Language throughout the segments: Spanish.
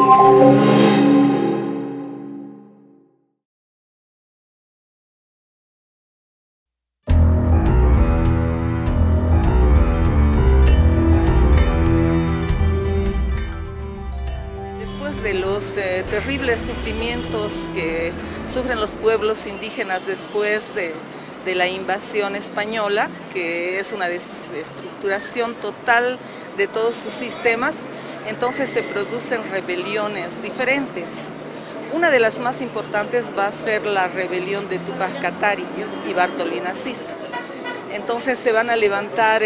De los terribles sufrimientos que sufren los pueblos indígenas después de la invasión española, que es una desestructuración total de todos sus sistemas, entonces se producen rebeliones diferentes. Una de las más importantes va a ser la rebelión de Túpac Katari y Bartolina Sisa. Entonces se van a levantar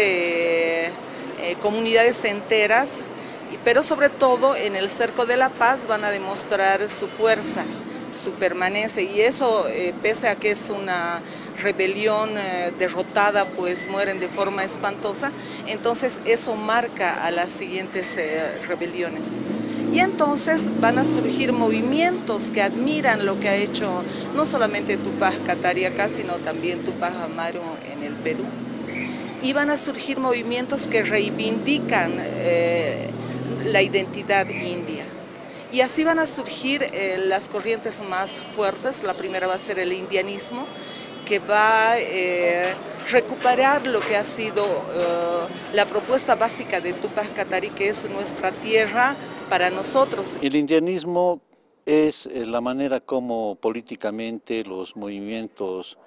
comunidades enteras, pero sobre todo en el Cerco de la Paz van a demostrar su fuerza, su permanencia, y eso, pese a que es una rebelión derrotada, pues mueren de forma espantosa, entonces eso marca a las siguientes rebeliones. Y entonces van a surgir movimientos que admiran lo que ha hecho no solamente Túpac Katari acá, sino también Túpac Amaru en el Perú. Y van a surgir movimientos que reivindican la identidad india. Y así van a surgir las corrientes más fuertes. La primera va a ser el indianismo, que va a recuperar lo que ha sido la propuesta básica de Túpac Katari, que es nuestra tierra para nosotros. El indianismo es la manera como políticamente los movimientos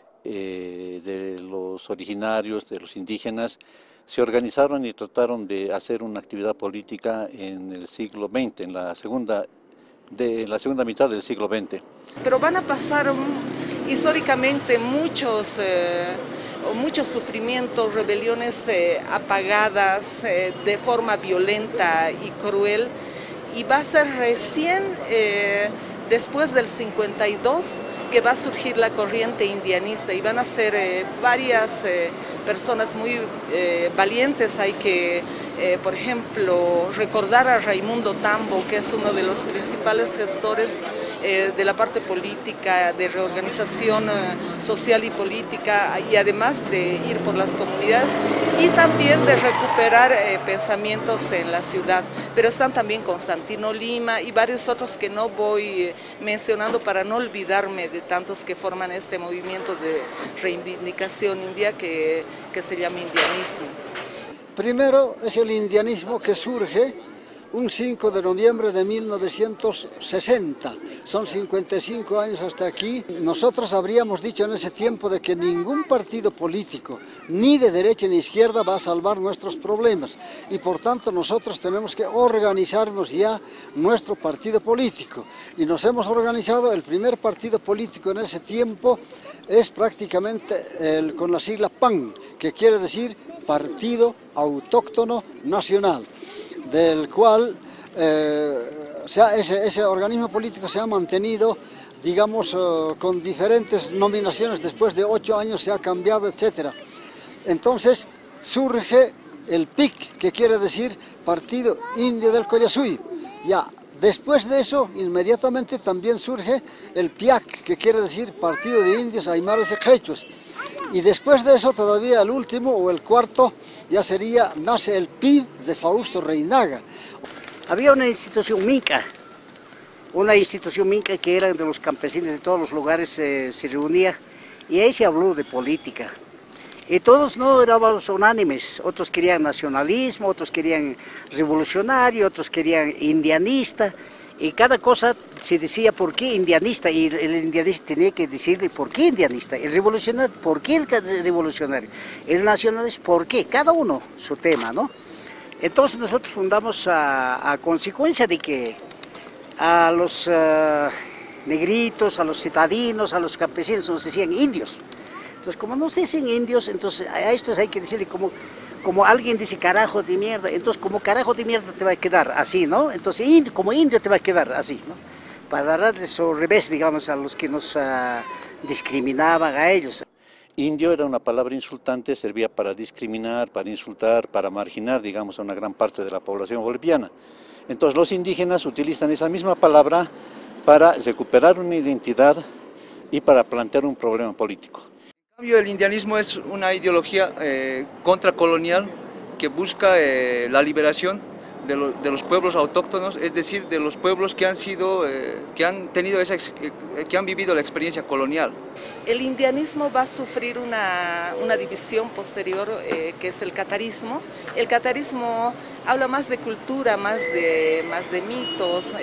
de los originarios, de los indígenas, se organizaron y trataron de hacer una actividad política en el siglo XX, en la segunda mitad del siglo XX. Pero van a pasar históricamente muchos sufrimientos, rebeliones apagadas de forma violenta y cruel, y va a ser recién después del 52 que va a surgir la corriente indianista, y van a ser varias personas muy valientes. Hay que, por ejemplo, recordar a Raimundo Tambo, que es uno de los principales gestores de la parte política, de reorganización social y política, y además de ir por las comunidades y también de recuperar pensamientos en la ciudad. Pero están también Constantino Lima y varios otros que no voy mencionando para no olvidarme de tantos que forman este movimiento de reivindicación india que se llama indianismo. Primero es el indianismo que surge un 5 de noviembre de 1960, son 55 años hasta aquí. Nosotros habríamos dicho en ese tiempo de que ningún partido político, ni de derecha ni izquierda, va a salvar nuestros problemas, y por tanto nosotros tenemos que organizarnos ya nuestro partido político, y nos hemos organizado. El primer partido político en ese tiempo es prácticamente con la sigla PAN, que quiere decir Partido Autóctono Nacional, del cual ese organismo político se ha mantenido, digamos, con diferentes nominaciones. Después de 8 años se ha cambiado, etc. Entonces surge el PIC, que quiere decir Partido Indio del Collasuyo. Ya después de eso, inmediatamente también surge el PIAC, que quiere decir Partido de Indios Aymaras y Quechuas. Y después de eso, todavía el último o el cuarto, ya nace el PIB de Fausto Reinaga. Había una institución minca que era de los campesinos de todos los lugares, se reunía, y ahí se habló de política. Y todos no éramos unánimes, otros querían nacionalismo, otros querían revolucionario, otros querían indianista, y cada cosa se decía por qué indianista, y el indianista tenía que decirle por qué indianista, el revolucionario, por qué el revolucionario, el nacionalista, por qué, cada uno su tema, ¿no? Entonces nosotros fundamos a consecuencia de que a los negritos, a los citadinos, a los campesinos nos decían indios. Entonces, como no se dicen indios, entonces a estos hay que decirle como alguien dice carajo de mierda, entonces como carajo de mierda te va a quedar así, ¿no? Entonces como indio te va a quedar así, ¿no? Para darles al revés, digamos, a los que nos discriminaban a ellos. Indio era una palabra insultante, servía para discriminar, para insultar, para marginar, digamos, a una gran parte de la población boliviana. Entonces los indígenas utilizan esa misma palabra para recuperar una identidad y para plantear un problema político. En cambio, el indianismo es una ideología contracolonial que busca la liberación de los pueblos autóctonos, es decir, de los pueblos que han sido, que han vivido la experiencia colonial. El indianismo va a sufrir una división posterior que es el catarismo. El catarismo habla más de cultura, más de mitos,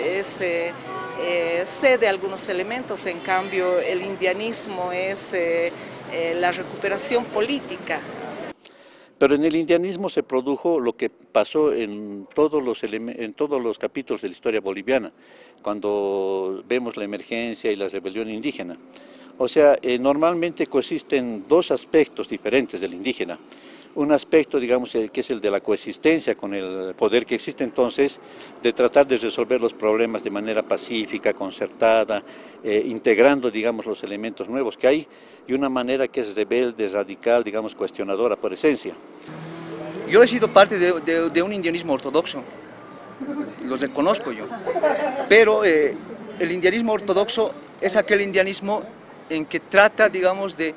cede algunos elementos, en cambio el indianismo es la recuperación política. Pero en el indianismo se produjo lo que pasó en todos los capítulos de la historia boliviana, cuando vemos la emergencia y la rebelión indígena. O sea, normalmente coexisten dos aspectos diferentes del indígena. Un aspecto, digamos, que es el de la coexistencia con el poder que existe entonces, de tratar de resolver los problemas de manera pacífica, concertada, integrando, digamos, los elementos nuevos que hay, y una manera que es rebelde, radical, digamos, cuestionadora por esencia. Yo he sido parte de un indianismo ortodoxo, lo reconozco yo, pero el indianismo ortodoxo es aquel indianismo en que trata, digamos, de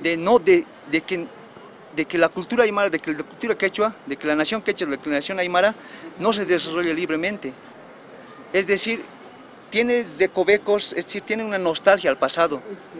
que la cultura aymara, de que la cultura quechua, de que la nación quechua, de que la nación aymara no se desarrolle libremente. Es decir, tiene recovecos, es decir, tiene una nostalgia al pasado.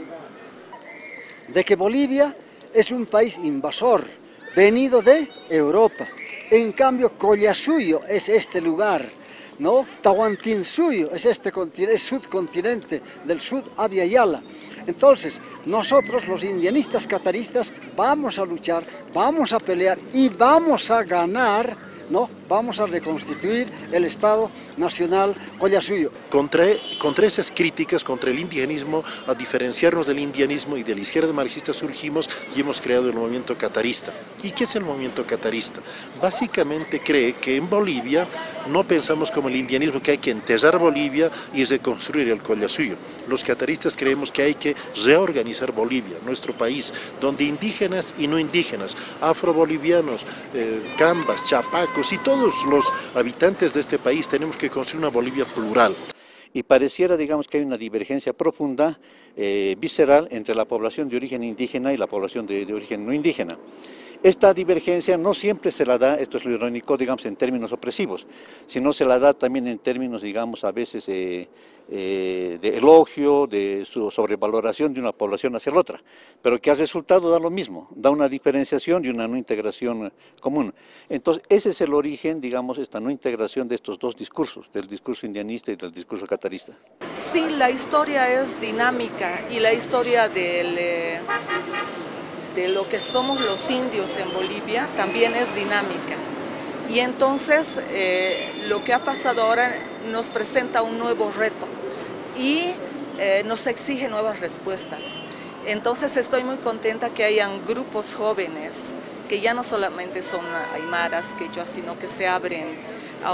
De que Bolivia es un país invasor, venido de Europa. En cambio, Collasuyo es este lugar, ¿no? Tahuantinsuyo es este continente, es subcontinente del Sud Abya Yala. Entonces, nosotros los indianistas cataristas vamos a luchar, vamos a pelear y vamos a ganar, ¿no? Vamos a reconstituir el Estado Nacional Collasuyo. Contra esas críticas, contra el indigenismo, a diferenciarnos del indianismo y de la izquierda marxista surgimos y hemos creado el movimiento catarista. ¿Y qué es el movimiento catarista? Básicamente cree que en Bolivia no pensamos como el indianismo, que hay que enterrar Bolivia y reconstruir el Collasuyo. Los cataristas creemos que hay que reorganizar Bolivia, nuestro país, donde indígenas y no indígenas, afrobolivianos, cambas, chapacos y todos los habitantes de este país tenemos que construir una Bolivia plural. Y pareciera, digamos, que hay una divergencia profunda, visceral, entre la población de origen indígena y la población de origen no indígena. Esta divergencia no siempre se la da, esto es lo irónico, digamos, en términos opresivos, sino se la da también en términos, digamos, a veces de elogio, de su sobrevaloración de una población hacia la otra, pero que al resultado da lo mismo, da una diferenciación y una no integración común. Entonces, ese es el origen, digamos, esta no integración de estos dos discursos, del discurso indianista y del discurso catarista. Sí, la historia es dinámica y la historia de lo que somos los indios en Bolivia también es dinámica. Y entonces lo que ha pasado ahora nos presenta un nuevo reto y nos exige nuevas respuestas. Entonces estoy muy contenta que hayan grupos jóvenes que ya no solamente son aymaras, quechuas, sino que se abren a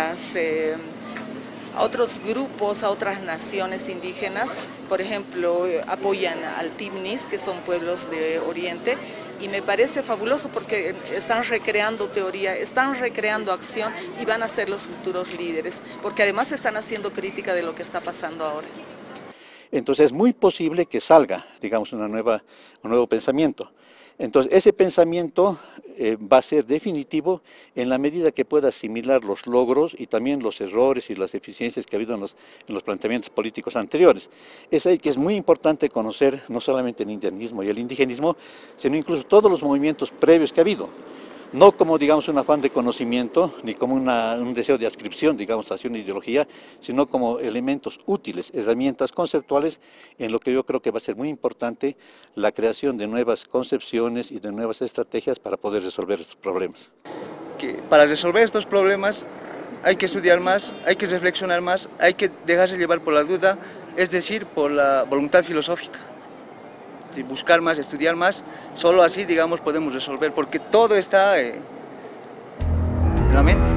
otros grupos, a otras naciones indígenas. Por ejemplo, apoyan al Timnis, que son pueblos de Oriente, y me parece fabuloso porque están recreando teoría, están recreando acción y van a ser los futuros líderes, porque además están haciendo crítica de lo que está pasando ahora. Entonces es muy posible que salga, digamos, un nuevo pensamiento. Entonces ese pensamiento va a ser definitivo en la medida que pueda asimilar los logros y también los errores y las eficiencias que ha habido en los planteamientos políticos anteriores. Es ahí que es muy importante conocer no solamente el indianismo y el indigenismo, sino incluso todos los movimientos previos que ha habido. No como, digamos, un afán de conocimiento, ni como un deseo de adscripción, digamos, hacia una ideología, sino como elementos útiles, herramientas conceptuales, en lo que yo creo que va a ser muy importante la creación de nuevas concepciones y de nuevas estrategias para poder resolver estos problemas. Que para resolver estos problemas hay que estudiar más, hay que reflexionar más, hay que dejarse llevar por la duda, es decir, por la voluntad filosófica. Buscar más, estudiar más, solo así, digamos, podemos resolver, porque todo está en la mente.